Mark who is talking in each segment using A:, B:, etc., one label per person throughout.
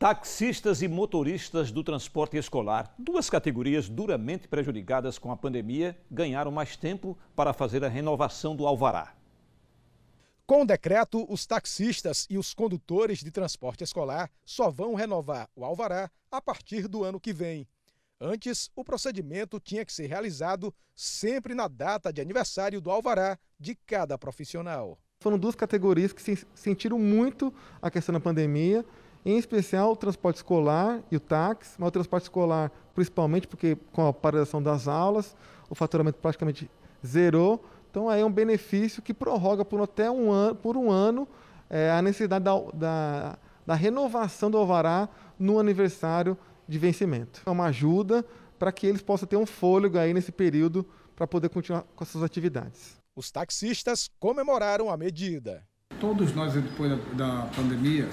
A: Taxistas e motoristas do transporte escolar, duas categorias duramente prejudicadas com a pandemia, ganharam mais tempo para fazer a renovação do alvará.
B: Com o decreto, os taxistas e os condutores de transporte escolar só vão renovar o alvará a partir do ano que vem. Antes, o procedimento tinha que ser realizado sempre na data de aniversário do alvará de cada profissional.
C: Foram duas categorias que sentiram muito a questão da pandemia, em especial o transporte escolar e o táxi, mas o transporte escolar principalmente porque com a paralisação das aulas, o faturamento praticamente zerou. Então aí é um benefício que prorroga por até um ano a necessidade da renovação do alvará no aniversário de vencimento. É uma ajuda para que eles possam ter um fôlego aí nesse período para poder continuar com as suas atividades.
B: Os taxistas comemoraram a medida.
D: Todos nós, depois da pandemia,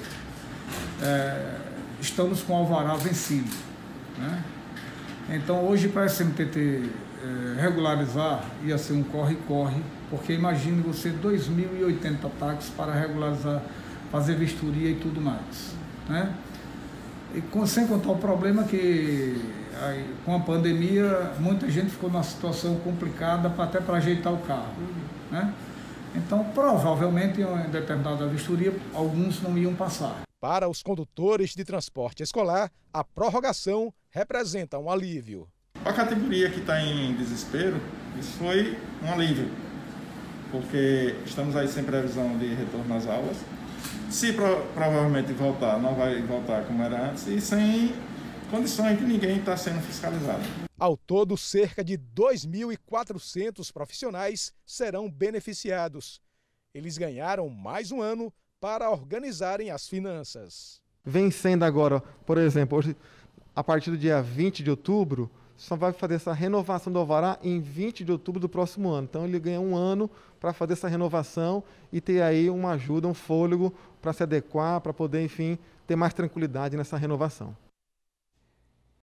D: estamos com o alvará vencido, né? Então hoje para a SMTT regularizar ia ser um corre-corre, porque imagine você 2.080 táxis para regularizar, fazer vistoria e tudo mais, né? E sem contar o problema que com a pandemia muita gente ficou numa situação complicada até para ajeitar o carro, né? Então provavelmente em determinada vistoria alguns não iam passar.
B: Para os condutores de transporte escolar, a prorrogação representa um alívio.
E: A categoria que está em desespero, isso foi um alívio, porque estamos aí sem previsão de retorno às aulas. Se provavelmente voltar, não vai voltar como era antes e sem condições de ninguém estar sendo fiscalizado.
B: Ao todo, cerca de 2.400 profissionais serão beneficiados. Eles ganharam mais um ano para organizarem as finanças.
C: Vencendo agora, por exemplo, hoje, a partir do dia 20 de outubro, só vai fazer essa renovação do alvará em 20 de outubro do próximo ano. Então ele ganha um ano para fazer essa renovação e ter aí uma ajuda, um fôlego para se adequar, para poder, enfim, ter mais tranquilidade nessa renovação.